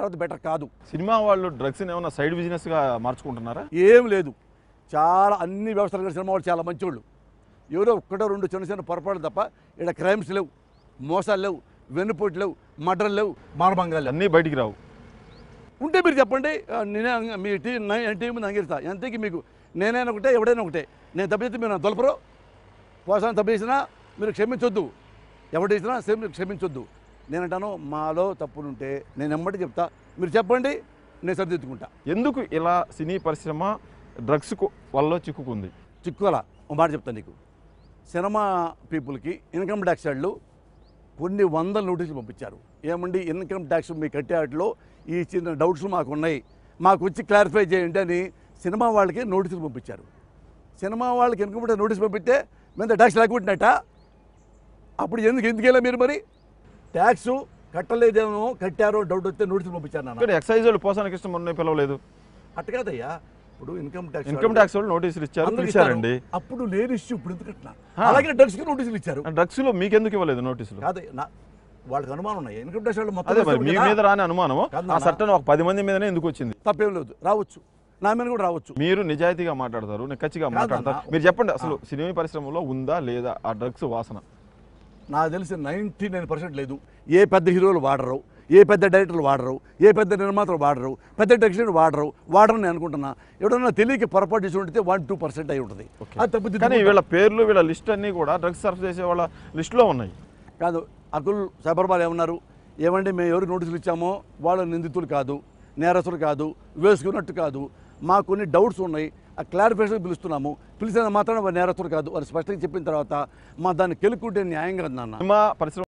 తర్వాత బెటర్ కాదు. సినిమా వాళ్ళు డ్రగ్స్ని ఏమైనా సైడ్ బిజినెస్గా మార్చుకుంటున్నారా? ఏం లేదు, చాలా అన్ని వ్యవస్థలు కూడా సినిమా వాళ్ళు చాలా మంచోళ్ళు. ఎవరో ఒక్కటో రెండు చిన్న చిన్న పొరపాటు తప్ప ఇక్కడ క్రైమ్స్ లేవు, మోసాలు లేవు, వెన్నుపోటు లేవు, మర్డర్లు లేవు, మానభంగాలు లేవు. అన్నీ బయటికి రావు. ఉంటే మీరు చెప్పండి, నేనే మీ టీం ముందు అంగీకరిస్తా. ఎంతకి మీకు నేనైనా ఒకటే, ఎవడైనా ఒకటే. నేను తప్పితే మీరు నా దొలపరు, పోసాన్ని తప్పు చేసినా మీరు క్షమించొద్దు, ఎవరు చేసినా మీరు క్షమించొద్దు. నేనంటాను మాలో తప్పులుంటే నేను ఎమ్మటి చెప్తా, మీరు చెప్పండి, నేను సరిదిద్దుకుంటా. ఎందుకు ఇలా సినీ పరిశ్రమ డ్రగ్స్ వల్ల చిక్కుకుంది? చిక్కుకోలా, ఒక మాట చెప్తాను నీకు. సినిమా పీపుల్కి ఇన్కమ్ ట్యాక్స్ వాళ్ళు కొన్ని వందల నోటీసులు పంపించారు. ఏమండి ఇన్కమ్ ట్యాక్స్ మీ కట్టే వాటిలో ఈ చిన్న డౌట్స్ మాకు ఉన్నాయి, మాకు వచ్చి క్లారిఫై చేయండి అని సినిమా వాళ్ళకి నోటీసులు పంపించారు. సినిమా వాళ్ళకి ఇన్కమ్ ట్యాక్స్ నోటీస్ పంపిస్తే మీద ట్యాక్స్ లేకుంటున్నట్ట. అప్పుడు ఎందుకు వెళ్ళా మీరు? మరి ట్యాక్స్ కట్టలేదేమో, కట్టారో డౌట్ వస్తే నోటీసులు పంపించారు. నాన్న ఎక్సైజ్ వాళ్ళు పోసానికి ఇష్టం మొన్న పిలవలేదు. అట్ట కాదయ్యా, ఇప్పుడు ఇన్కమ్ ట్యాక్స్ వాళ్ళు నోటీసులు ఇచ్చారండి. అప్పుడు లేని ఇష్యూ ఇప్పుడు ఎందుకు కట్టినా? అలాగే డ్రగ్స్కి నోటీసులు ఇచ్చారు. డ్రగ్స్లో మీకెందుకు ఇవ్వలేదు నోటీసులు? కాదు, వాళ్ళకి అనుమానం ఉన్నాయి. ఇన్కమ్ ట్యాక్స్ వాళ్ళు అదే మరి మీ మీద రాని అనుమానం ఆ సర్టన్ ఒక 10 మంది మీదనే ఎందుకు వచ్చింది? తప్పేం లేదు, రావచ్చు, నా మీద కూడా రావచ్చు. మీరు నిజాయితీగా మాట్లాడతారు, నిక్కచ్చిగా మాట్లాడతారు. మీరు చెప్పండి, అసలు సినిమా పరిశ్రమలో ఉందా లేదా ఆ డ్రగ్స్ వాసన? నాకు తెలిసి 99% లేదు. ఏ పెద్ద హీరోలు వాడరు, ఏ పెద్ద డైరెక్టర్లు వాడరు, ఏ పెద్ద నిర్మాతలు వాడరు, పెద్ద టెక్నీషియన్ వాడరని నేను అనుకుంటున్నా. ఎవడన్నా తెలియక పొరపాటు చేసి ఉంటే 1-2% అయి ఉంటుంది. అది తప్పితే కానీ వీళ్ళ పేర్లు, వీళ్ళ లిస్ట్ అన్నీ కూడా డ్రగ్స్ సర్వ్ చేసే వాళ్ళ లిస్టులో ఉన్నాయి. కాదు, అకుల్ సైబర్బాల్ ఏమన్నారు, ఏమంటే మేము ఎవరు నోటీసులు ఇచ్చామో వాళ్ళు నిందితులు కాదు, నేరస్తులు కాదు, వేసుకున్నట్టు కాదు, మాకు కొన్ని డౌట్స్ ఉన్నాయి, ఆ క్లారిఫికేషన్ పిలుస్తున్నాము, పిలిచిన మాత్రం నేరస్తులు కాదు అని స్పష్టంగా చెప్పిన తర్వాత మా దాన్ని కెలుక్కుంటే న్యాయంగా ఉందన్న. సినిమా పరిశ్రమ